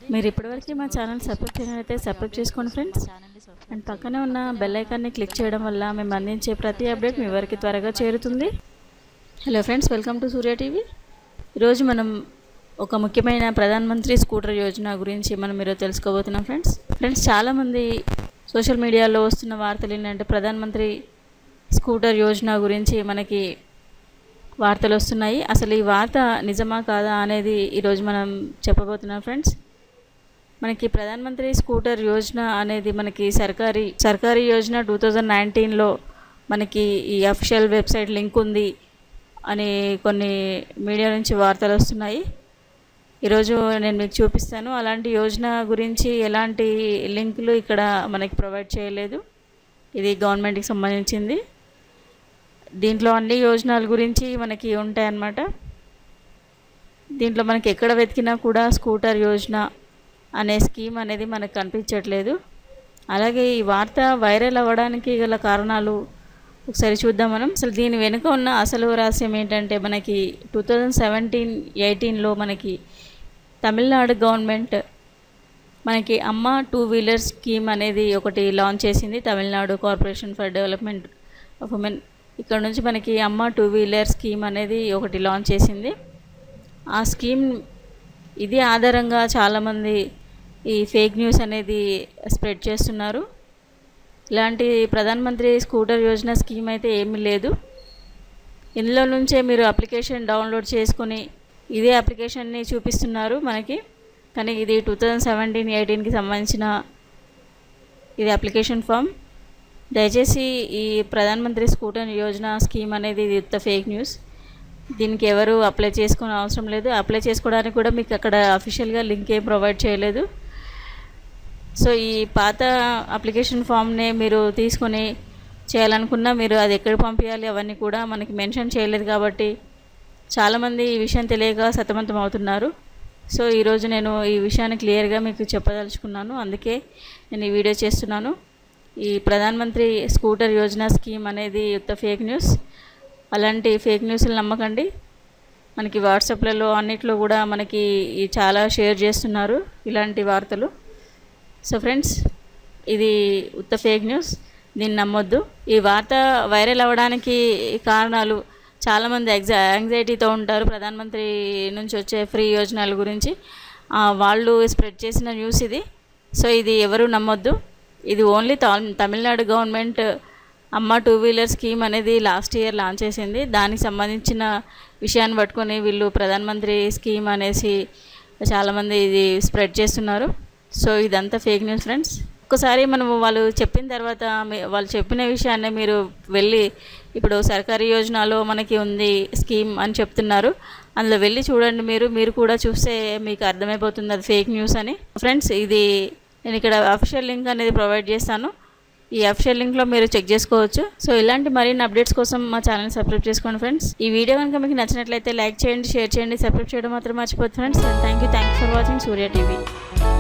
మీరు ఇప్పటివరకు మా ఛానల్ సబ్స్క్రైబ్ చేయనట్లయితే సబ్స్క్రైబ్ చేసుకోండి ఫ్రెండ్స్. అండ్ పక్కనే ఉన్న బెల్ ఐకాన్ని క్లిక్ చేయడం వల్ల మేము అందించే ప్రతి అప్డేట్ మీ వరకు త్వరగా చేరుతుంది. Hello friends, welcome to Surya TV. ఈరోజు మనం ఒక ముఖ్యమైన ప్రధానమంత్రి స్కూటర్ యోజన గురించి మనం ఈరోజు తెలుసుకోబోతున్నాం ఫ్రెండ్స్. చాలామంది సోషల్ మీడియాలో వస్తున్న వార్తలు ఏంటంటే ప్రధానమంత్రి స్కూటర్ యోజన గురించి మనకి వార్తలు వస్తున్నాయి. అసలు ఈ వార్త నిజమా కాదా అనేది ఈరోజు మనం చెప్పబోతున్నాం ఫ్రెండ్స్. మనకి ప్రధానమంత్రి స్కూటర్ యోజన అనేది మనకి సర్కారీ యోజన 2019లో మనకి ఈ అఫీషియల్ వెబ్సైట్ లింక్ ఉంది అని కొన్ని మీడియా నుంచి వార్తలు వస్తున్నాయి. ఈరోజు నేను మీకు చూపిస్తాను. అలాంటి యోజన గురించి ఎలాంటి లింకులు ఇక్కడ మనకి ప్రొవైడ్ చేయలేదు. ఇది గవర్నమెంట్కి సంబంధించింది. దీంట్లో అన్ని యోజనాల గురించి మనకి ఉంటాయన్నమాట. దీంట్లో మనకి ఎక్కడ వెతికినా కూడా స్కూటర్ యోజన అనే స్కీమ్ అనేది మనకు కనిపించట్లేదు. అలాగే ఈ వార్త వైరల్ అవ్వడానికి గల కారణాలు ఒకసారి చూద్దాం మనం. అసలు దీని వెనుక ఉన్న అసలు రహస్యం ఏంటంటే మనకి 2017-18లో మనకి తమిళనాడు గవర్నమెంట్ మనకి అమ్మ 2 వీలర్ స్కీమ్ అనేది ఒకటి లాంచ్ చేసింది. Tamil Nadu corporation for development of women ఇక్కడ నుంచి మనకి అమ్మ 2 వీలర్ స్కీమ్ అనేది ఒకటి లాంచ్ చేసింది. ఆ స్కీమ్ ఇది ఆధారంగా చాలామంది ఈ ఫేక్ న్యూస్ అనేది స్ప్రెడ్ చేస్తున్నారు. ఇలాంటి ప్రధానమంత్రి స్కూటర్ యోజన స్కీమ్ అయితే ఏమీ లేదు. ఇందులో నుంచే మీరు అప్లికేషన్ డౌన్లోడ్ చేసుకొని ఇదే అప్లికేషన్ని చూపిస్తున్నారు మనకి. కానీ ఇది 2017-18కి సంబంధించిన ఇది అప్లికేషన్ ఫామ్. దయచేసి ఈ ప్రధానమంత్రి స్కూటర్ యోజన స్కీమ్ అనేది ఇది ఫేక్ న్యూస్. దీనికి ఎవరు అప్లై చేసుకునే అవసరం లేదు. అప్లై చేసుకోవడానికి కూడా మీకు అక్కడ అఫీషియల్గా లింక్ ఏం ప్రొవైడ్ చేయలేదు. సో ఈ పాత అప్లికేషన్ ఫామ్నే మీరు తీసుకొని చేయాలనుకున్నా మీరు అది ఎక్కడ పంపించాలి అవన్నీ కూడా మనకి మెన్షన్ చేయలేదు. కాబట్టి చాలామంది ఈ విషయం తెలియక సతమతం అవుతున్నారు. సో ఈరోజు నేను ఈ విషయాన్ని క్లియర్గా మీకు చెప్పదలుచుకున్నాను. అందుకే నేను ఈ వీడియో చేస్తున్నాను. ఈ ప్రధానమంత్రి స్కూటర్ యోజన స్కీమ్ అనేది ఫేక్ న్యూస్. అలాంటి ఫేక్ న్యూస్లు నమ్మకండి. మనకి వాట్సాప్లలో అన్నిట్లో కూడా మనకి చాలా షేర్ చేస్తున్నారు ఇలాంటి వార్తలు. సో ఫ్రెండ్స్, ఇది ఫేక్ న్యూస్, దీన్ని నమ్మొద్దు. ఈ వార్త వైరల్ అవ్వడానికి కారణాలు చాలామంది యాంగ్జైటీతో ఉంటారు ప్రధానమంత్రి నుంచి వచ్చే ఫ్రీ యోజనాల గురించి. వాళ్ళు స్ప్రెడ్ చేసిన న్యూస్ ఇది. సో ఇది ఎవరు నమ్మొద్దు. ఇది only Tamil Nadu government Amma 2 wheeler scheme అనేది లాస్ట్ ఇయర్ లాంచ్ చేసింది. దానికి సంబంధించిన విషయాన్ని పట్టుకొని వీళ్ళు ప్రధానమంత్రి స్కీమ్ అనేసి చాలామంది ఇది స్ప్రెడ్ చేస్తున్నారు. సో ఇదంతా ఫేక్ న్యూస్ ఫ్రెండ్స్. ఒక్కసారి మనము వాళ్ళు చెప్పిన తర్వాత వాళ్ళు చెప్పిన విషయాన్ని మీరు వెళ్ళి ఇప్పుడు సర్కారీ యోజనలో మనకి ఉంది స్కీమ్ అని చెప్తున్నారు, అందులో వెళ్ళి చూడండి. మీరు కూడా చూస్తే మీకు అర్థమైపోతుంది అది ఫేక్ న్యూస్ అని. ఫ్రెండ్స్, ఇది నేను ఇక్కడ అఫీషియల్ లింక్ అనేది ప్రొవైడ్ చేస్తాను. ఈ అఫీషియల్ లింక్లో మీరు చెక్ చేసుకోవచ్చు. సో ఇలాంటి మరిన్ని అప్డేట్స్ కోసం మా ఛానల్ సబ్స్క్రైబ్ చేసుకోండి ఫ్రెండ్స్. ఈ వీడియో కనుక మీకు నచ్చినట్లయితే లైక్ చేయండి, షేర్ చేయండి, సబ్స్క్రైబ్ చేయడం మాత్రం మర్చిపోతుంది friends. Thank you for watching Surya TV.